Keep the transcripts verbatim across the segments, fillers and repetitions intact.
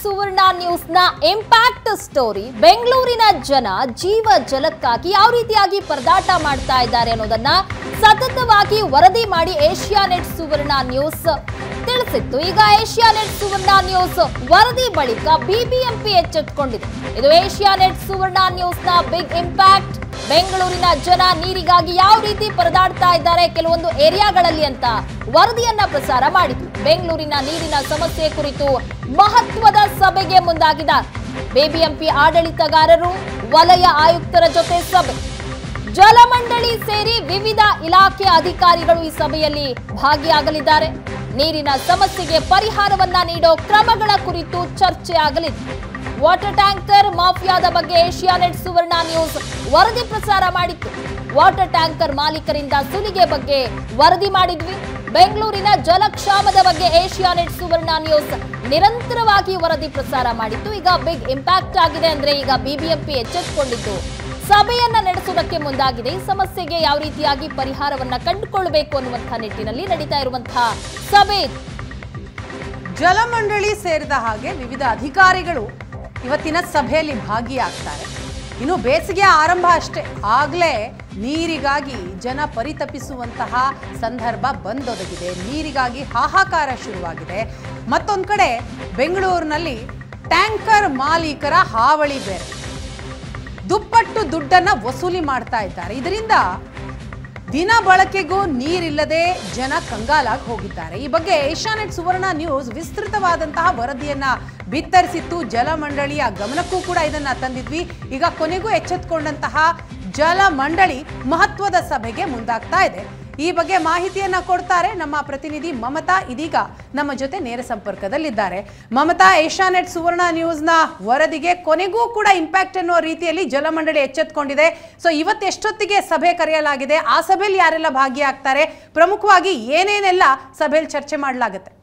ಸುವರ್ಣ news ನ impact story ಬೆಂಗಳೂರಿನ ಜನ ಜೀವ ಜಲಕ್ಕಾಗಿ ಯಾವ ರೀತಿಯಾಗಿ ಪರದಾಟ ಮಾಡ್ತಾ ಇದ್ದಾರೆ ಅನ್ನೋದನ್ನ ಸತತವಾಗಿ ವರದಿ ಮಾಡಿ ಏಷ್ಯಾನೆಟ್ ಸುವರ್ಣ ನ್ಯೂಸ್ ತಿಳಿಸಿತ್ತು. ಈಗ ಏಷ್ಯಾನೆಟ್ ಸುವರ್ಣ ನ್ಯೂಸ್ ವರದಿ ಬಳಿಕ ಬಿಬಿಎಂಪಿ ಎಚ್ಚೆತ್ತುಕೊಂಡಿದೆ. ಇದು ಏಷ್ಯಾನೆಟ್ ಸುವರ್ಣ ನ್ಯೂಸ್ ನ ಬಿಗ್ ಇಂಪ್ಯಾಕ್ಟ್. ಬೆಂಗಳೂರಿನ ಜನ ನೀರಿಗಾಗಿ ಯಾವ ರೀತಿ ಪರದಾಡ್ತಾ ಇದ್ದಾರೆ ಕೆಲವೊಂದು ಏರಿಯಾಗಳಲ್ಲಿ ಅಂತ ವರದಿಯನ್ನ ಪ್ರಸಾರ ಮಾಡಿತು. ಬೆಂಗಳೂರಿನ ನೀರಿನ ಸಮಸ್ಯೆ ಕುರಿತು ಮಹತ್ವದ ಸಭೆಗೆ ಮುಂದಾಗಿದ್ದಾರೆ. ಬಿಬಿಎಂಪಿ ಆಡಳಿತಗಾರರು, ವಲಯ ಆಯುಕ್ತರ ಜೊತೆ ಸಭೆ, ಜಲಮಂಡಳಿ ಸೇರಿ ವಿವಿಧ ಇಲಾಖೆ ಅಧಿಕಾರಿಗಳು ಈ ಸಭೆಯಲ್ಲಿ ಭಾಗಿಯಾಗಲಿದ್ದಾರೆ. ನೀರಿನ ಸಮಸ್ಯೆಗೆ ಪರಿಹಾರವನ್ನ ನೀಡೋ ಕ್ರಮಗಳ ಕುರಿತು ಚರ್ಚೆ ಆಗಲಿದೆ. ವಾಟರ್ ಟ್ಯಾಂಕರ್ ಮಾಫಿಯಾದ ಬಗ್ಗೆ ಏಷ್ಯಾನೆಟ್ ಸುವರ್ಣ ನ್ಯೂಸ್ ವರದಿ ಪ್ರಸಾರ ಮಾಡಿತ್ತು. ವಾಟರ್ ಟ್ಯಾಂಕರ್ ಮಾಲೀಕರಿಂದ ಸುಲಿಗೆ ಬಗ್ಗೆ ವರದಿ ಮಾಡಿದ್ವಿ. ಬೆಂಗಳೂರಿನ ಜಲಕ್ಷಾಮದ ಬಗ್ಗೆ ಏಷ್ಯಾನೆಟ್ ಸುವರ್ಣ ನ್ಯೂಸ್ ನಿರಂತರವಾಗಿ ವರದಿ ಪ್ರಸಾರ ಮಾಡಿತ್ತು. ಈಗ ಬಿಗ್ ಇಂಪ್ಯಾಕ್ಟ್ ಆಗಿದೆ. ಅಂದ್ರೆ ಈಗ ಬಿಬಿಎಂಪಿ ಎಚ್ಚೆತ್ತುಕೊಂಡಿದ್ದು ಸಭೆಯನ್ನ ನಡೆಸುವುದಕ್ಕೆ ಮುಂದಾಗಿದೆ. ಈ ಸಮಸ್ಯೆಗೆ ಯಾವ ರೀತಿಯಾಗಿ ಪರಿಹಾರವನ್ನ ಕಂಡುಕೊಳ್ಳಬೇಕು ಅನ್ನುವಂತಹ ನಿಟ್ಟಿನಲ್ಲಿ ನಡೀತಾ ಇರುವಂತಹ ಸಭೆ. ಜಲಮಂಡಳಿ ಸೇರಿದ ಹಾಗೆ ವಿವಿಧ ಅಧಿಕಾರಿಗಳು ಇವತ್ತಿನ ಸಭೆಯಲ್ಲಿ ಭಾಗಿಯಾಗ್ತಾರೆ. ಇನ್ನು ಬೇಸಿಗೆ ಆರಂಭ ಅಷ್ಟೇ, ಆಗಲೇ ನೀರಿಗಾಗಿ ಜನ ಪರಿತಪಿಸುವಂತಹ ಸಂದರ್ಭ ಬಂದೊದಗಿದೆ. ನೀರಿಗಾಗಿ ಹಾಹಾಕಾರ ಶುರುವಾಗಿದೆ. ಮತ್ತೊಂದು ಕಡೆ ಬೆಂಗಳೂರಿನಲ್ಲಿ ಟ್ಯಾಂಕರ್ ಮಾಲೀಕರ ಹಾವಳಿ ಬೇರೆ, ದುಪ್ಪಟ್ಟು ದುಡ್ಡನ್ನ ವಸೂಲಿ ಮಾಡ್ತಾ ಇದ್ದಾರೆ. ಇದರಿಂದ ದಿನ ಬಳಕೆಗೂ ನೀರಿಲ್ಲದೆ ಜನ ಕಂಗಾಲಾಗಿ ಹೋಗಿದ್ದಾರೆ. ಈ ಬಗ್ಗೆ ಏಷ್ಯಾನೆಟ್ ಸುವರ್ಣ ನ್ಯೂಸ್ ವಿಸ್ತೃತವಾದಂತಹ ವರದಿಯನ್ನ ಬಿತ್ತರಿಸಿತ್ತು. ಜಲಮಂಡಳಿಯ ಗಮನಕ್ಕೂ ಕೂಡ ಇದನ್ನ ತಂದಿದ್ವಿ. ಈಗ ಕೊನೆಗೂ ಎಚ್ಚೆತ್ತುಕೊಂಡಂತಹ ಜಲಮಂಡಳಿ ಮಹತ್ವದ ಸಭೆಗೆ ಮುಂದಾಗ್ತಾ ಇದೆ. ಈ ಬಗ್ಗೆ ಮಾಹಿತಿಯನ್ನ ಕೊಡ್ತಾರೆ ನಮ್ಮ ಪ್ರತಿನಿಧಿ ಮಮತಾ. ಇದೀಗ ನಮ್ಮ ಜೊತೆ ನೇರ ಸಂಪರ್ಕದಲ್ಲಿದ್ದಾರೆ. ಮಮತಾ, ಏಷ್ಯಾನೆಟ್ ಸುವರ್ಣ ನ್ಯೂಸ್ನ ವರದಿಗೆ ಕೊನೆಗೂ ಕೂಡ ಇಂಪ್ಯಾಕ್ಟ್ ಅನ್ನೋ ರೀತಿಯಲ್ಲಿ ಜಲಮಂಡಳಿ ಎಚ್ಚೆತ್ತುಕೊಂಡಿದೆ. ಸೊ ಇವತ್ತು ಎಷ್ಟೊತ್ತಿಗೆ ಸಭೆ ಕರೆಯಲಾಗಿದೆ? ಆ ಸಭೆಯಲ್ಲಿ ಯಾರೆಲ್ಲ ಭಾಗಿಯಾಗ್ತಾರೆ? ಪ್ರಮುಖವಾಗಿ ಏನೇನೆಲ್ಲ ಸಭೆಯಲ್ಲಿ ಚರ್ಚೆ ಮಾಡಲಾಗುತ್ತೆ?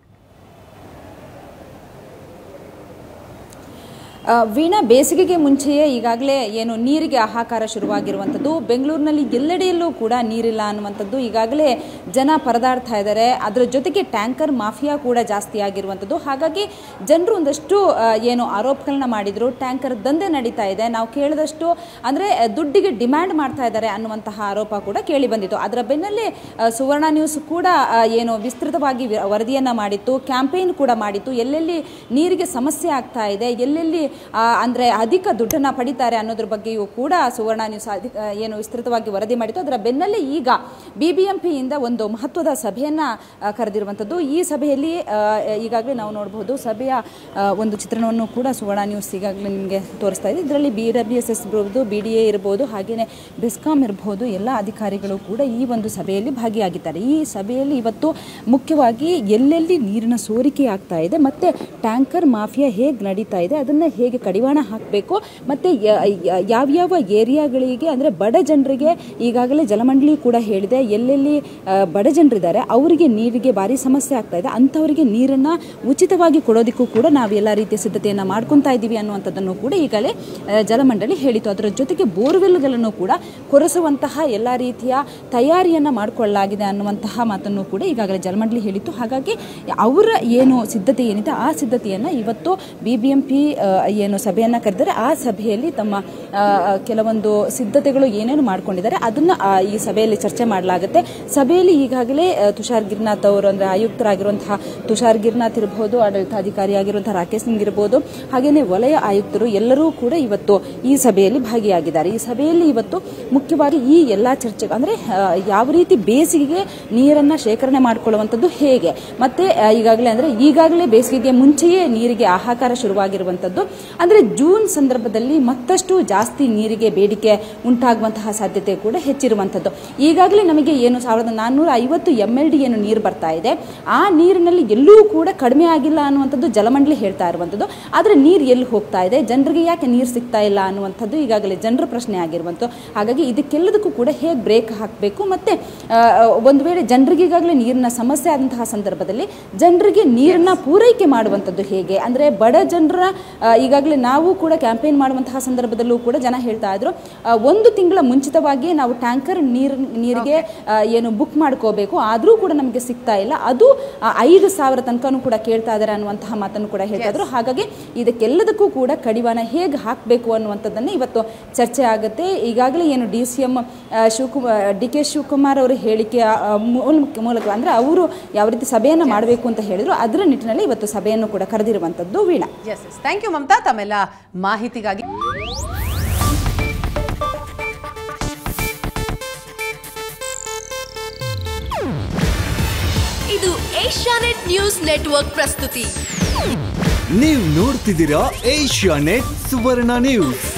ವೀಣಾ, ಬೇಸಿಗೆಗೆ ಮುಂಚೆಯೇ ಈಗಾಗಲೇ ಏನು ನೀರಿಗೆ ಹಾಹಾಕಾರ ಶುರುವಾಗಿರುವಂಥದ್ದು. ಬೆಂಗಳೂರಿನಲ್ಲಿ ಎಲ್ಲೆಡೆಯಲ್ಲೂ ಕೂಡ ನೀರಿಲ್ಲ ಅನ್ನುವಂಥದ್ದು ಈಗಾಗಲೇ ಜನ ಪರದಾಡ್ತಾ ಇದ್ದಾರೆ. ಅದರ ಜೊತೆಗೆ ಟ್ಯಾಂಕರ್ ಮಾಫಿಯಾ ಕೂಡ ಜಾಸ್ತಿ ಆಗಿರುವಂಥದ್ದು. ಹಾಗಾಗಿ ಜನರು ಒಂದಷ್ಟು ಏನು ಆರೋಪಗಳನ್ನ ಮಾಡಿದ್ರು, ಟ್ಯಾಂಕರ್ ದಂಧೆ ನಡೀತಾ ಇದೆ, ನಾವು ಕೇಳಿದಷ್ಟು ಅಂದರೆ ದುಡ್ಡಿಗೆ ಡಿಮ್ಯಾಂಡ್ ಮಾಡ್ತಾ ಇದ್ದಾರೆ ಅನ್ನುವಂತಹ ಆರೋಪ ಕೂಡ ಕೇಳಿ ಬಂದಿತ್ತು. ಅದರ ಬೆನ್ನಲ್ಲೇ ಸುವರ್ಣ ನ್ಯೂಸ್ ಕೂಡ ಏನು ವಿಸ್ತೃತವಾಗಿ ವರದಿಯನ್ನು ಮಾಡಿತ್ತು, ಕ್ಯಾಂಪೇನ್ ಕೂಡ ಮಾಡಿತ್ತು. ಎಲ್ಲೆಲ್ಲಿ ನೀರಿಗೆ ಸಮಸ್ಯೆ ಆಗ್ತಾ ಇದೆ, ಎಲ್ಲೆಲ್ಲಿ ಅಂದರೆ ಅಧಿಕ ದುಡ್ಡನ್ನು ಪಡಿತಾರೆ ಅನ್ನೋದ್ರ ಬಗ್ಗೆಯೂ ಕೂಡ ಸುವರ್ಣ ನ್ಯೂಸ್ ಅಧಿಕ ಏನು ವಿಸ್ತೃತವಾಗಿ ವರದಿ ಮಾಡಿತ್ತು. ಅದರ ಬೆನ್ನಲ್ಲೇ ಈಗ ಬಿಬಿಎಂಪಿಯಿಂದ ಒಂದು ಮಹತ್ವದ ಸಭೆಯನ್ನು ಕರೆದಿರುವಂಥದ್ದು. ಈ ಸಭೆಯಲ್ಲಿ ಈಗಾಗಲೇ ನಾವು ನೋಡಬಹುದು ಸಭೆಯ ಒಂದು ಚಿತ್ರಣವನ್ನು ಕೂಡ ಸುವರ್ಣ ನ್ಯೂಸ್ ಈಗಾಗಲೇ ನಿಮಗೆ ತೋರಿಸ್ತಾ ಇದೆ. ಇದರಲ್ಲಿ ಬಿ ಡಬ್ಲ್ಯೂ ಎಸ್ ಎಸ್ ಇರ್ಬೋದು, ಬಿ ಡಿ ಎ ಇರ್ಬೋದು, ಹಾಗೆಯೇ ಬೆಸ್ಕಾಂ ಇರ್ಬೋದು, ಎಲ್ಲ ಅಧಿಕಾರಿಗಳು ಕೂಡ ಈ ಒಂದು ಸಭೆಯಲ್ಲಿ ಭಾಗಿಯಾಗಿದ್ದಾರೆ. ಈ ಸಭೆಯಲ್ಲಿ ಇವತ್ತು ಮುಖ್ಯವಾಗಿ ಎಲ್ಲೆಲ್ಲಿ ನೀರಿನ ಸೋರಿಕೆ ಆಗ್ತಾ ಇದೆ ಮತ್ತು ಟ್ಯಾಂಕರ್ ಮಾಫಿಯಾ ಹೇಗೆ ನಡೀತಾ ಇದೆ, ಅದನ್ನು ಹೇಗೆ ಕಡಿವಾಣ ಹಾಕಬೇಕು, ಮತ್ತು ಯಾವ್ಯಾವ ಏರಿಯಾಗಳಿಗೆ ಅಂದರೆ ಬಡ ಜನರಿಗೆ ಈಗಾಗಲೇ ಜಲಮಂಡಳಿ ಕೂಡ ಹೇಳಿದೆ, ಎಲ್ಲೆಲ್ಲಿ ಬಡ ಜನರಿದ್ದಾರೆ ಅವರಿಗೆ ನೀರಿಗೆ ಭಾರಿ ಸಮಸ್ಯೆ ಆಗ್ತಾ ಇದೆ, ಅಂಥವರಿಗೆ ನೀರನ್ನು ಉಚಿತವಾಗಿ ಕೊಡೋದಕ್ಕೂ ಕೂಡ ನಾವು ಎಲ್ಲ ರೀತಿಯ ಸಿದ್ಧತೆಯನ್ನು ಮಾಡ್ಕೊತಾ ಇದ್ದೀವಿ ಅನ್ನುವಂಥದ್ದನ್ನು ಕೂಡ ಈಗಲೇ ಜಲಮಂಡಳಿ ಹೇಳಿತು. ಅದರ ಜೊತೆಗೆ ಬೋರ್ವೆಲ್ಗಳನ್ನು ಕೂಡ ಕೊರೆಸುವಂತಹ ಎಲ್ಲ ರೀತಿಯ ತಯಾರಿಯನ್ನು ಮಾಡಿಕೊಳ್ಳಲಾಗಿದೆ ಅನ್ನುವಂತಹ ಮಾತನ್ನು ಕೂಡ ಈಗಾಗಲೇ ಜಲಮಂಡಳಿ ಹೇಳಿತ್ತು. ಹಾಗಾಗಿ ಅವರ ಏನು ಸಿದ್ಧತೆ ಏನಿದೆ ಆ ಸಿದ್ಧತೆಯನ್ನು ಇವತ್ತು ಬಿ ಬಿ ಎಂ ಪಿ ಏನು ಸಭೆಯನ್ನು ಕರೆದರೆ ಆ ಸಭೆಯಲ್ಲಿ ತಮ್ಮ ಕೆಲವೊಂದು ಸಿದ್ಧತೆಗಳು ಏನೇನು ಮಾಡ್ಕೊಂಡಿದ್ದಾರೆ ಅದನ್ನು ಈ ಸಭೆಯಲ್ಲಿ ಚರ್ಚೆ ಮಾಡಲಾಗುತ್ತೆ. ಸಭೆಯಲ್ಲಿ ಈಗಾಗಲೇ ತುಷಾರ್ ಗಿರ್ನಾಥ್ ಅವರು ಅಂದರೆ ಆಯುಕ್ತರಾಗಿರುವಂತಹ ತುಷಾರ್ ಗಿರ್ನಾಥ್ ಇರಬಹುದು, ಆಡಳಿತಾಧಿಕಾರಿ ಆಗಿರುವಂತಹ ರಾಕೇಶ್ ಸಿಂಗ್ ಇರಬಹುದು, ಹಾಗೆಯೇ ವಲಯ ಆಯುಕ್ತರು ಎಲ್ಲರೂ ಕೂಡ ಇವತ್ತು ಈ ಸಭೆಯಲ್ಲಿ ಭಾಗಿಯಾಗಿದ್ದಾರೆ. ಈ ಸಭೆಯಲ್ಲಿ ಇವತ್ತು ಮುಖ್ಯವಾಗಿ ಈ ಎಲ್ಲ ಚರ್ಚೆ ಅಂದರೆ ಯಾವ ರೀತಿ ಬೇಸಿಗೆಗೆ ನೀರನ್ನು ಶೇಖರಣೆ ಮಾಡಿಕೊಳ್ಳುವಂಥದ್ದು ಹೇಗೆ, ಮತ್ತೆ ಈಗಾಗಲೇ ಅಂದರೆ ಈಗಾಗಲೇ ಬೇಸಿಗೆಗೆ ಮುಂಚೆಯೇ ನೀರಿಗೆ ಹಾಹಾಕಾರ ಶುರುವಾಗಿರುವಂಥದ್ದು. ಅಂದರೆ ಜೂನ್ ಸಂದರ್ಭದಲ್ಲಿ ಮತ್ತಷ್ಟು ಜಾಸ್ತಿ ನೀರಿಗೆ ಬೇಡಿಕೆ ಉಂಟಾಗುವಂತಹ ಸಾಧ್ಯತೆ ಕೂಡ ಹೆಚ್ಚಿರುವಂಥದ್ದು. ಈಗಾಗಲೇ ನಮಗೆ ಏನು ಸಾವಿರದ ನಾನ್ನೂರ ಐವತ್ತು ಎಂ ಎಲ್ ಡಿ ಏನು ನೀರು ಬರ್ತಾ ಇದೆ, ಆ ನೀರಿನಲ್ಲಿ ಎಲ್ಲೂ ಕೂಡ ಕಡಿಮೆ ಆಗಿಲ್ಲ ಅನ್ನುವಂಥದ್ದು ಜಲಮಂಡಳಿ ಹೇಳ್ತಾ ಇರುವಂಥದ್ದು. ಆದರೆ ನೀರು ಎಲ್ಲಿ ಹೋಗ್ತಾ ಇದೆ, ಜನರಿಗೆ ಯಾಕೆ ನೀರು ಸಿಗ್ತಾ ಇಲ್ಲ ಅನ್ನುವಂಥದ್ದು ಈಗಾಗಲೇ ಜನರ ಪ್ರಶ್ನೆ ಆಗಿರುವಂಥದ್ದು. ಹಾಗಾಗಿ ಇದಕ್ಕೆಲ್ಲದಕ್ಕೂ ಕೂಡ ಹೇಗೆ ಬ್ರೇಕ್ ಹಾಕಬೇಕು, ಮತ್ತು ಒಂದು ವೇಳೆ ಜನರಿಗೆ ಈಗಾಗಲೇ ನೀರಿನ ಸಮಸ್ಯೆ ಆದಂತಹ ಸಂದರ್ಭದಲ್ಲಿ ಜನರಿಗೆ ನೀರನ್ನು ಪೂರೈಕೆ ಮಾಡುವಂಥದ್ದು ಹೇಗೆ, ಅಂದರೆ ಬಡ ಜನರ ಈಗಾಗಲೇ ನಾವು ಕೂಡ ಕ್ಯಾಂಪೇನ್ ಮಾಡುವಂತಹ ಸಂದರ್ಭದಲ್ಲೂ ಕೂಡ ಜನ ಹೇಳ್ತಾ ಇದ್ರು, ಒಂದು ತಿಂಗಳ ಮುಂಚಿತವಾಗಿ ನಾವು ಟ್ಯಾಂಕರ್ ನೀರು ನೀರಿಗೆ ಏನು ಬುಕ್ ಮಾಡಿ ಮಾಡ್ಕೋಬೇಕು, ಆದರೂ ಕೂಡ ನಮಗೆ ಸಿಗ್ತಾ ಇಲ್ಲ. ಅದು ಐದು ಸಾವಿರ ತನಕನೂ ಕೂಡ ಕೇಳ್ತಾ ಇದ್ದಾರೆ ಅನ್ನುವಂತಹ ಮಾತನ್ನು ಕೂಡ ಹೇಳ್ತಾ ಇದ್ರು. ಹಾಗಾಗಿ ಇದಕ್ಕೆಲ್ಲದಕ್ಕೂ ಕೂಡ ಕಡಿವಾಣ ಹೇಗೆ ಹಾಕಬೇಕು ಅನ್ನುವಂಥದ್ದನ್ನು ಇವತ್ತು ಚರ್ಚೆ ಆಗುತ್ತೆ. ಈಗಾಗಲೇ ಏನು D C M Shivakumar D K Shivakumar ಅವರ ಹೇಳಿಕೆ ಮೂಲಕ ಅಂದರೆ ಅವರು ಯಾವ ರೀತಿ ಸಭೆಯನ್ನು ಮಾಡಬೇಕು ಅಂತ ಹೇಳಿದ್ರು, ಅದರ ನಿಟ್ಟಿನಲ್ಲಿ ಇವತ್ತು ಸಭೆಯನ್ನು ಕೂಡ ಕರೆದಿರುವಂಥದ್ದು. Veena, yes yes thank you Mamata ತಮ್ಮೆಲ್ಲ ಮಾಹಿತಿಗಾಗಿ. ಇದು ಏಷ್ಯಾನೆಟ್ ನ್ಯೂಸ್ ನೆಟ್ವರ್ಕ್ ಪ್ರಸ್ತುತಿ. ನೀವು ನೋಡ್ತಿದ್ದೀರಾ ಏಷ್ಯಾನೆಟ್ ಸುವರ್ಣ ನ್ಯೂಸ್.